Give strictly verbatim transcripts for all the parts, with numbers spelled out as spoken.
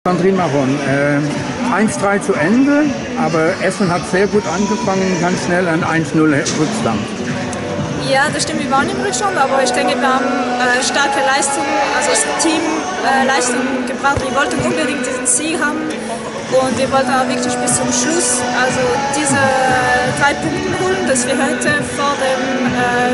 Sandrine Marron, äh, eins drei zu Ende, aber Essen hat sehr gut angefangen, ganz schnell ein eins null Rückstand. Ja, das stimmt, wir waren im Rückstand, aber ich denke, wir haben äh, starke Leistungen, also das Team äh, Leistungen gebracht. Wir wollten unbedingt diesen Sieg haben und wir wollten auch wirklich bis zum Schluss also diese drei Punkte holen, dass wir heute vor dem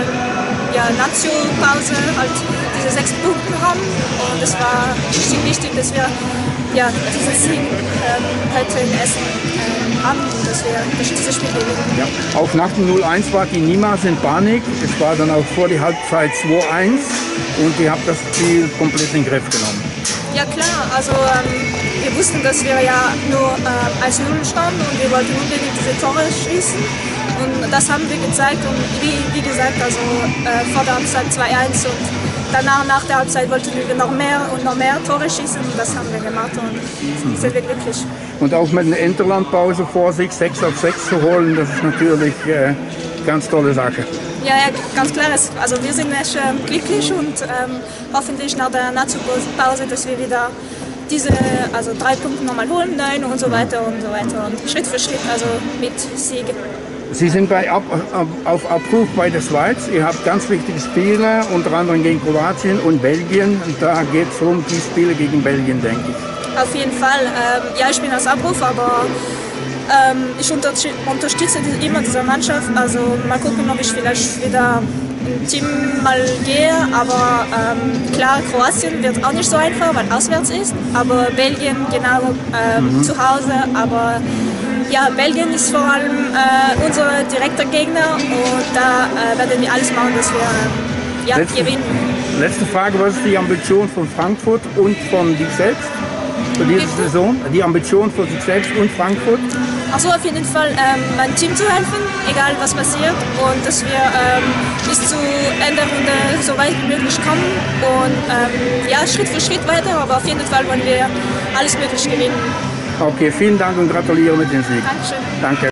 äh, ja, Nazio-Pause halt diese sechs Punkte haben. Und es war richtig wichtig, dass wir ja, diesen Sieg ähm, heute in Essen ähm, haben und dass wir dieses Spiel gewinnen. Ja. Auch nach dem null eins war die niemals in Panik. Es war dann auch vor die Halbzeit zwei eins und ihr habt das Spiel komplett in den Griff genommen. Ja klar, also ähm, wir wussten, dass wir ja nur äh, eins null standen und wir wollten unbedingt diese Tore schießen. Und das haben wir gezeigt und wie, wie gesagt, also äh, vor der Halbzeit zwei eins und danach, nach der Halbzeit wollten wir noch mehr und noch mehr Tore schießen und das haben wir gemacht und mhm. sind wir glücklich. Und auch mit einer Interlandpause vor sich sechs auf sechs zu holen, das ist natürlich eine äh, ganz tolle Sache. Ja, ja, ganz klar. Also wir sind echt ähm, glücklich und ähm, hoffentlich nach der Nazio-Pause, dass wir wieder diese also drei Punkte nochmal holen, neun und so weiter und so weiter. Und Schritt für Schritt, also mit Siegen. Sie sind bei Ab, auf Abruf bei der Schweiz. Ihr habt ganz wichtige Spiele, unter anderem gegen Kroatien und Belgien. Und da geht es um die Spiele gegen Belgien, denke ich. Auf jeden Fall. Ähm, ja, ich bin als Abruf, aber ähm, ich unterstütze immer diese Mannschaft. Also mal gucken, ob ich vielleicht wieder im Team mal gehe. Aber ähm, klar, Kroatien wird auch nicht so einfach, weil auswärts ist. Aber Belgien genau ähm, mhm. zu Hause. Aber ja, Belgien ist vor allem äh, unser direkter Gegner und da äh, werden wir alles machen, dass wir äh, ja, letzte, gewinnen. Letzte Frage, was ist die Ambition von Frankfurt und von dich selbst für diese Bitte? Saison? Die Ambition von sich selbst und Frankfurt? Achso, auf jeden Fall ähm, meinem Team zu helfen, egal was passiert und dass wir ähm, bis zu Ende der Runde so weit wie möglich kommen und ähm, ja, Schritt für Schritt weiter, aber auf jeden Fall wollen wir alles möglich gewinnen. Okay, vielen Dank und gratuliere mit dem Sieg. Dankeschön. Danke.